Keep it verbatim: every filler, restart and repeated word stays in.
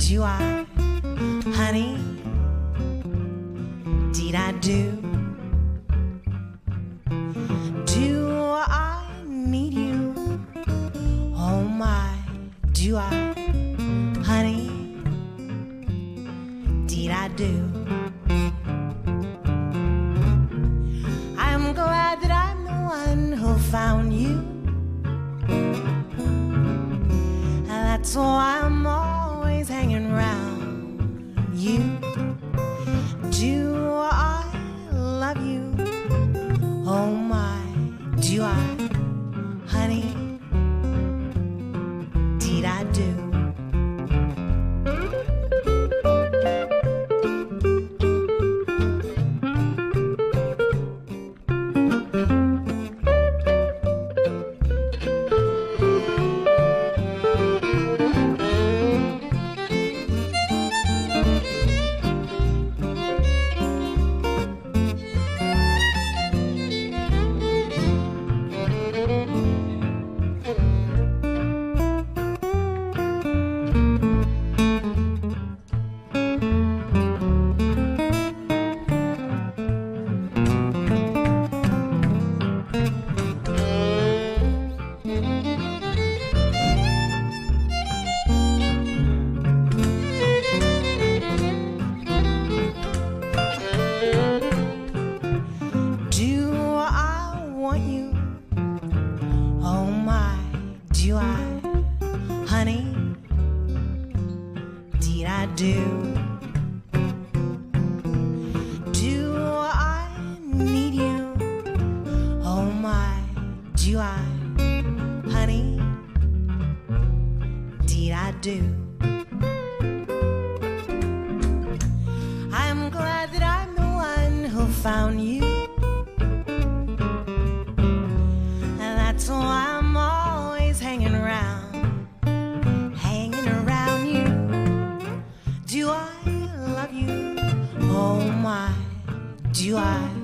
do I, honey, did I do? Do I need you? Oh my, do I, honey, did I do? I'm glad that I'm the one who found you. That's why I'm always hanging around you. Do I love you? Oh my, do I, honey, did I do? Do I